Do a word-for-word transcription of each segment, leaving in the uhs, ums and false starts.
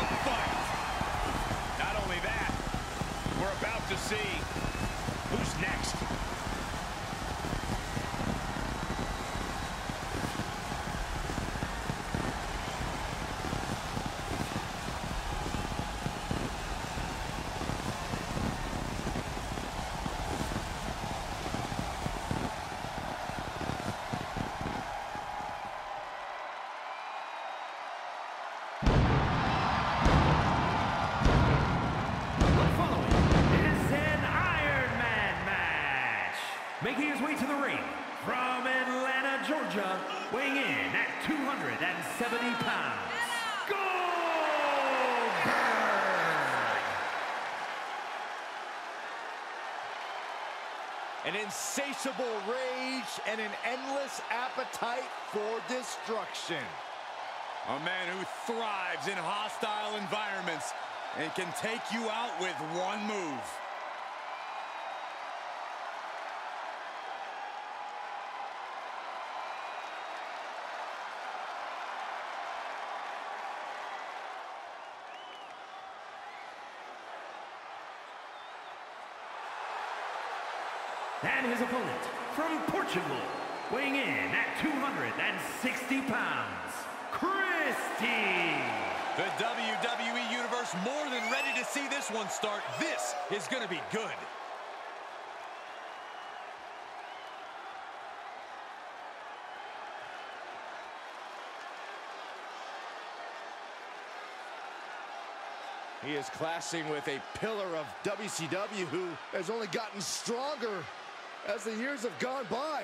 fight. Not only that, we're about to see who's next. Making his way to the ring from Atlanta, Georgia, weighing in at two hundred seventy pounds, Goldberg! An insatiable rage and an endless appetite for destruction. A man who thrives in hostile environments and can take you out with one move. And his opponent from Portugal, weighing in at two hundred sixty pounds, Christy. The W W E Universe more than ready to see this one start. This is going to be good. He is clashing with a pillar of W C W who has only gotten stronger as the years have gone by.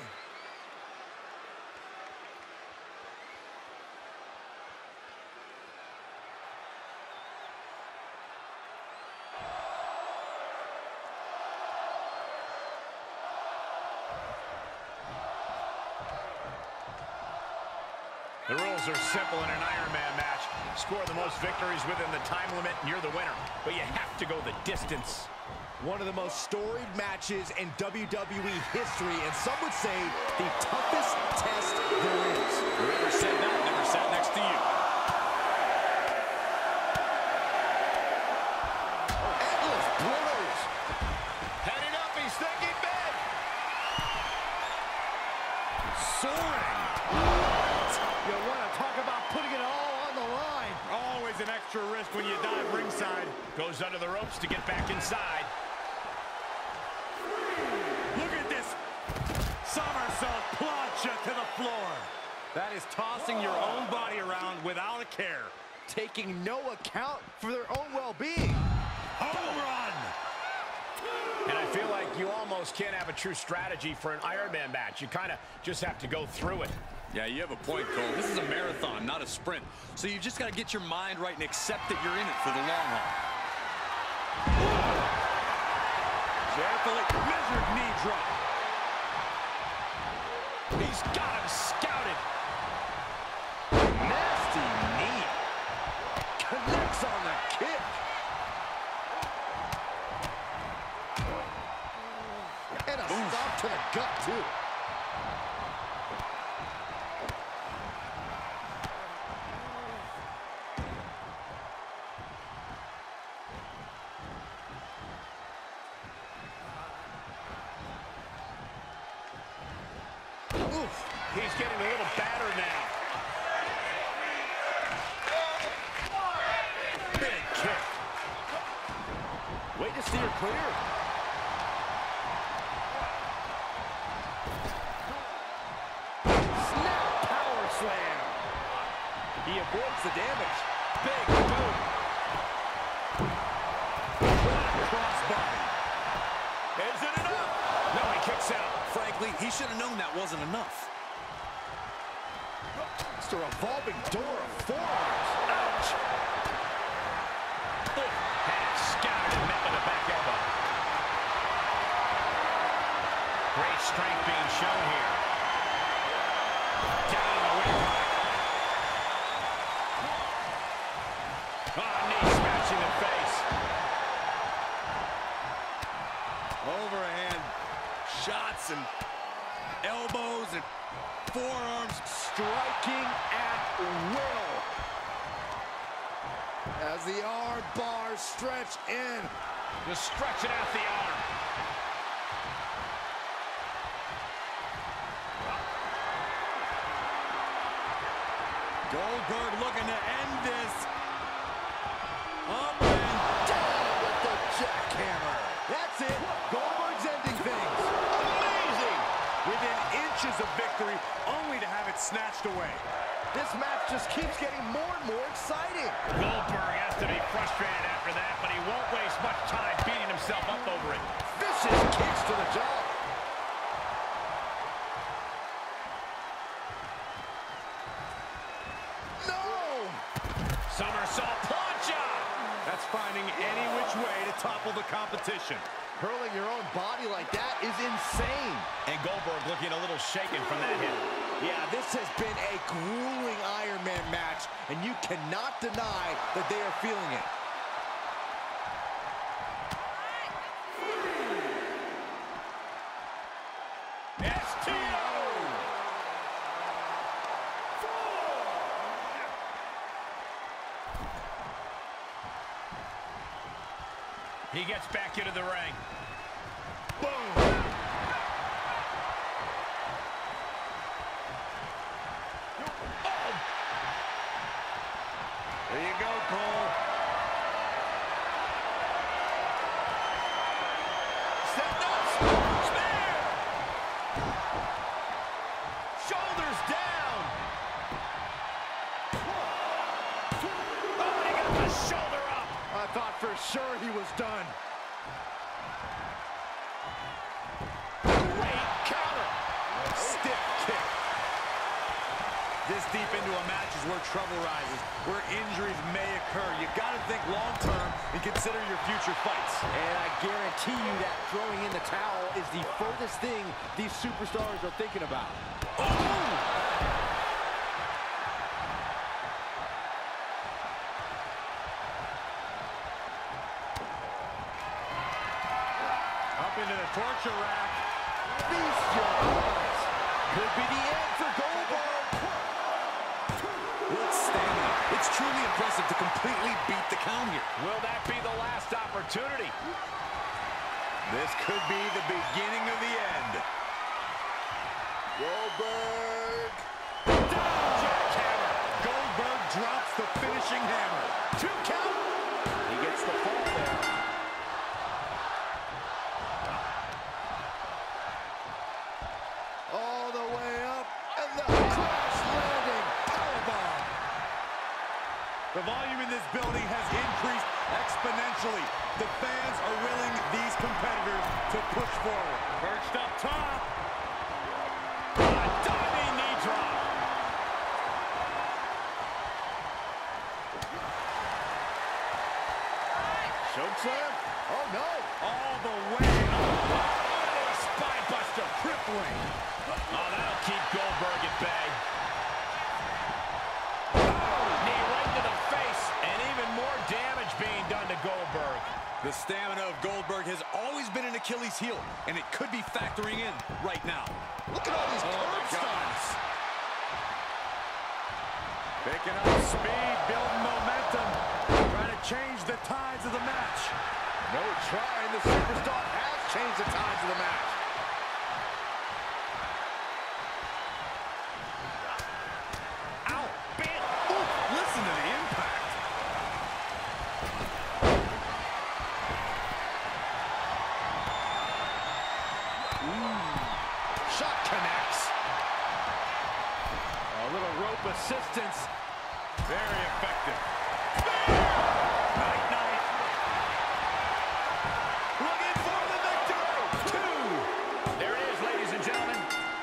The rules are simple in an Iron Man match. Score the most victories within the time limit and you're the winner. But you have to go the distance. One of the most storied matches in W W E history, and some would say the toughest test there is. Whoever said that never sat next to you. Oh, endless blows. Heading up, he's thinking big. Soaring. You want to talk about putting it all on the line. Always an extra risk when you dive ringside. Goes under the ropes to get back inside. Look at this. Somersault plancha to the floor. That is tossing your own body around without a care. Taking no account for their own well-being. Home run. And I feel like you almost can't have a true strategy for an Iron Man match. You kind of just have to go through it. Yeah, you have a point, Cole. This is a marathon, not a sprint. So you just got to get your mind right and accept that you're in it for the long haul. Carefully measured knee drop. He's got him scouted. Nasty knee. Connects on the kick. And a Oof. Stop to the gut, too. He's getting a little battered now. Big kick. Way to steer clear. Snap power slam. He avoids the damage. Big boot. Crossbody. Is it enough? No, he kicks out. Frankly, he should have known that wasn't enough. It's a revolving door of forearms. Ouch! Oh, and scouted and met with a back elbow. Great strength being shown here. Down on the windpipe. Oh, knee smashing the face. Overhand shots and elbows and forearms. Striking at will. as the arm bars stretch in. Just stretching out the arm. Goldberg looking to end this. Up and Down with the jackhammer. That's it. Goldberg's ending things. Amazing! Within inches of victory, only to have it snatched away. This match just keeps getting more and more exciting. Goldberg has to be frustrated after that, but he won't waste much time beating himself up over it. Vicious kicks to the jaw. No! Somersault plancha! That's finding any which way to topple the competition. Hurling your own body like that is insane. And Goldberg looking a little shaken from that hit. Yeah, this has been a grueling Iron Man match, and you cannot deny that they are feeling it. S T O! He gets back into the ring. Boom! There you go, Cole. Set up, snare! Shoulders down! Oh, he got the shoulder up! I thought for sure he was done. Great counter! Stiff kick. This deep into a match is where trouble rises, where injuries may occur. You got to think long-term and consider your future fights. And I guarantee you that throwing in the towel is the furthest thing these superstars are thinking about. Up into the torture rack. Feast your eyes. Could be the end for Goldberg. What stamina. It's truly impressive to completely beat the count here. Will that be the last opportunity? This could be the beginning of the end. Goldberg. Jackhammer! Goldberg drops the finishing hammer. Two count! He gets the fall there. All the way up, and the crash landing powerbomb. The volume in this building has increased exponentially. The fans are willing these competitors to push forward. Perched up top. A diving knee drop. Chokeslam? Oh no! All the way up. Oh, a spine buster. Crippling. Oh, that'll keep Goldberg at bay. Oh, knee right to the face, and even more damage being done to Goldberg. The stamina of Goldberg has always been an Achilles heel, and it could be factoring in right now. Look at all these Oh, my curb God. stomps. Picking up speed, building momentum. Trying to change the tides of the match. No trying. The superstar has changed the tides of the match. Ow, bam. Ooh, listen to the impact. Shot connects. A little rope assistance. Very effective. Night, night. Looking for the victory. Two. There it is, ladies and gentlemen.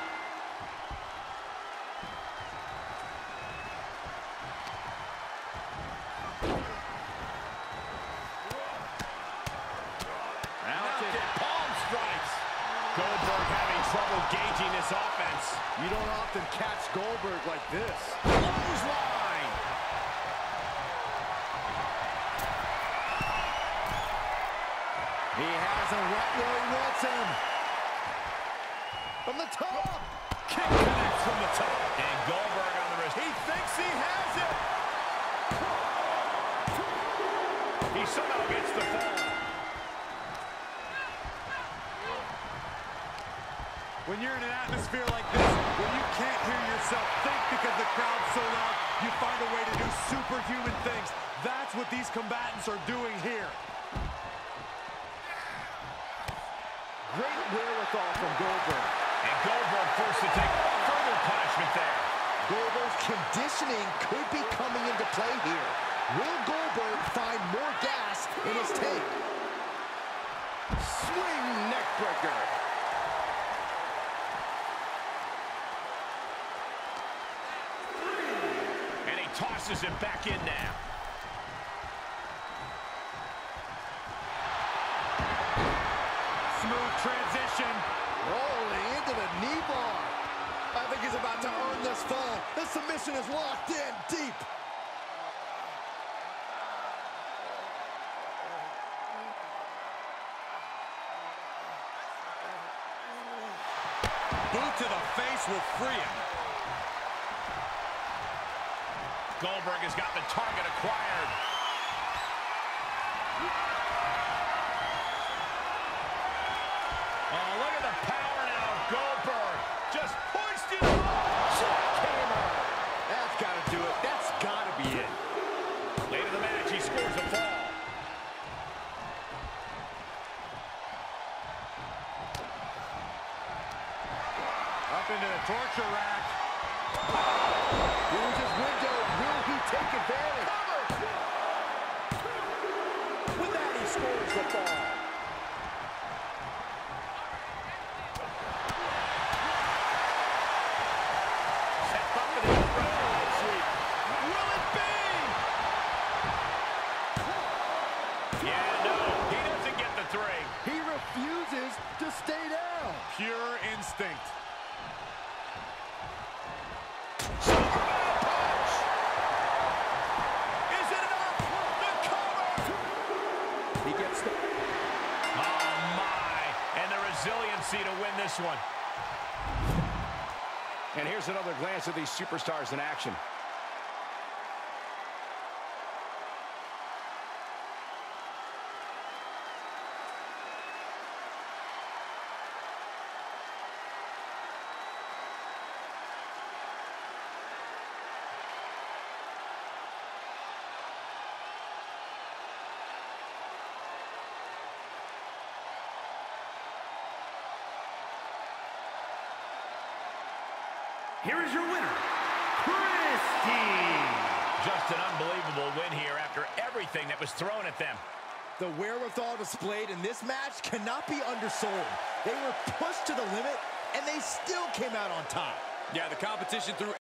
Mounted palm strikes. Goldberg having trouble gauging this offense. You don't often catch Goldberg like this. Clothesline. He has him right where he wants him. From the top. Kick connects from the top. And Goldberg on the wrist. He thinks he has it. He somehow gets the fall. When you're in an atmosphere like this, where you can't hear yourself think because the crowd's so loud, you find a way to do superhuman things. That's what these combatants are doing here. Great wherewithal from Goldberg. And Goldberg forced to take further punishment there. Goldberg's conditioning could be coming into play here. Will Goldberg find more gas in his tank? Swing neckbreaker. And he tosses it back in now. Smooth transition. Rolling into the knee bar. I think he's about to earn this fall. The submission is locked in deep. Boot to the face will free him. Goldberg has got the target acquired. Oh, look at the power now of Goldberg. Just hoisted him up. Jackhammer. That's got to do it. That's got to be it. Late in the match, he scores a fall. Up into the torture rack. Here's his window. Will he take advantage? With that, he scores the ball. Set up in the front. Sweep. Will it be? Yeah, no, he doesn't get the three. He refuses to stay down. Pure instinct. Resiliency to win this one. And here's another glance at these superstars in action. Here is your winner, Christie. Just an unbelievable win here after everything that was thrown at them. The wherewithal displayed in this match cannot be undersold. They were pushed to the limit, and they still came out on top. Yeah, the competition threw